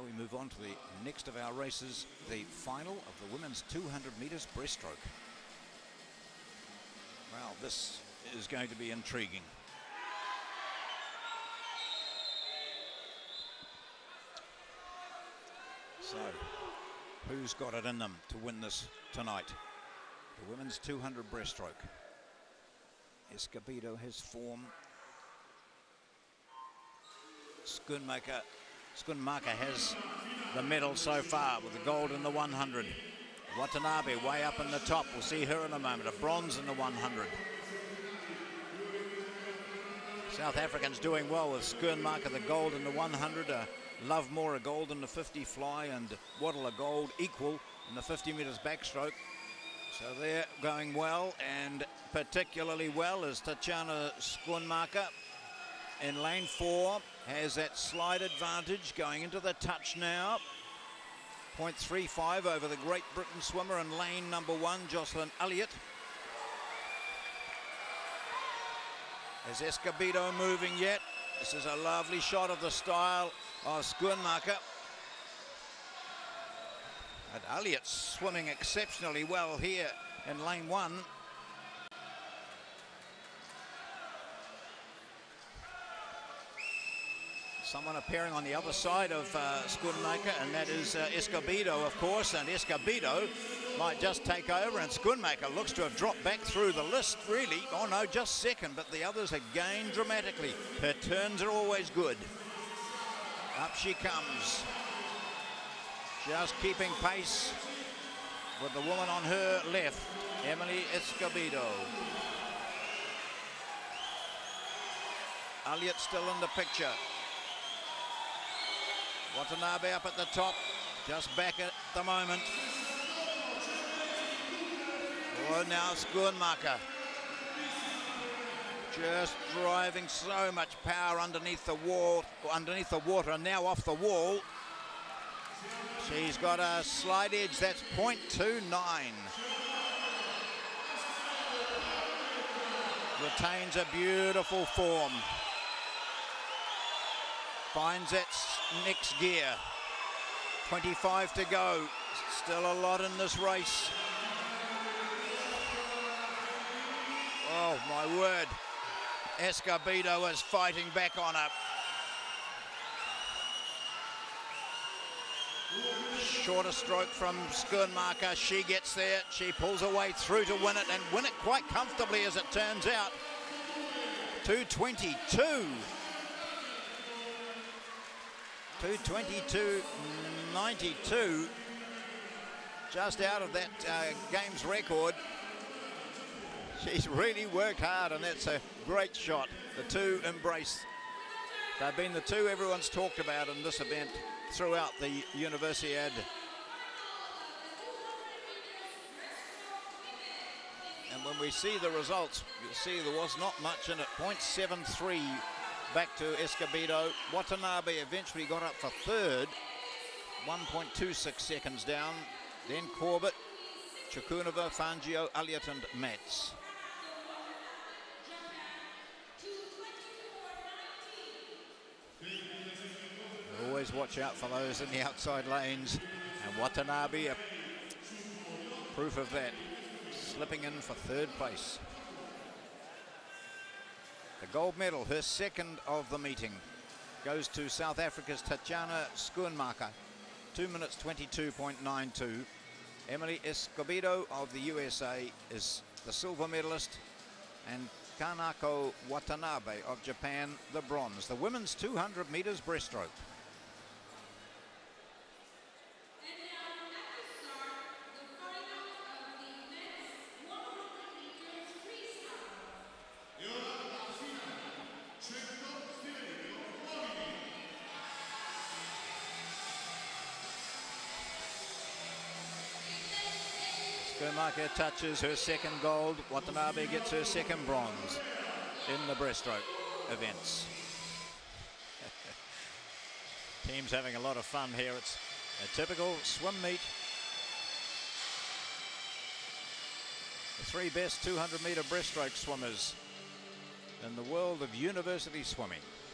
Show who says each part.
Speaker 1: we move on to the next of our races, the final of the women's 200 metres breaststroke. Well, this is going to be intriguing. So, who's got it in them to win this tonight? The women's 200 breaststroke. Escobedo has form. Schoonmaker has the medal so far with the gold in the 100. Watanabe way up in the top. We'll see her in a moment. A bronze in the 100. South Africans doing well with Schoonmaker the gold in the 100. Lovemore a gold in the 50 fly, and Waddle a gold equal in the 50 metres backstroke. So they're going well, and particularly well is Tatjana Schoonmaker in lane 4. Has that slide advantage going into the touch now. 0.35 over the Great Britain swimmer in lane number 1, Jocelyn Elliott. Is Escobedo moving yet? This is a lovely shot of the style of Schoonmaker. And Elliott's swimming exceptionally well here in lane 1. Someone appearing on the other side of Schoonmaker, and that is Escobedo, of course, and Escobedo might just take over, and Schoonmaker looks to have dropped back through the list, really. Oh no, just second, but the others have gained dramatically. Her turns are always good. Up she comes. Just keeping pace with the woman on her left, Emily Escobedo. Elliott still in the picture. Watanabe up at the top, just back at the moment. Oh, now Schoonmaker. Just driving so much power underneath the wall, underneath the water, and now off the wall. She's got a slide edge, that's 0.29. Retains a beautiful form. Finds that next gear. 25 to go. Still a lot in this race. Oh my word. Escobedo is fighting back on her. Shorter stroke from Schoonmaker. She gets there. She pulls her way through to win it, and win it quite comfortably as it turns out. 2:22. 2:22.92, just out of that game's record. She's really worked hard, and that's a great shot. The two embrace. They've been the two everyone's talked about in this event throughout the Universiade. And when we see the results, you'll see there was not much in it. 0.73 back to Escobedo. Watanabe eventually got up for third, 1.26 seconds down. Then Corbett, Chukunova, Fangio, Elliott and Metz. Always watch out for those in the outside lanes, and Watanabe, a proof of that, slipping in for third place. The gold medal, her second of the meeting, goes to South Africa's Tatjana Schoonmaker, 2 minutes 22.92. Emily Escobedo of the USA is the silver medalist, and Kanako Watanabe of Japan the bronze. The women's 200 meters breaststroke. Schoonmaker touches her second gold. Watanabe gets her second bronze in the breaststroke events. Teams having a lot of fun here. It's a typical swim meet. The three best 200 meter breaststroke swimmers in the world of university swimming.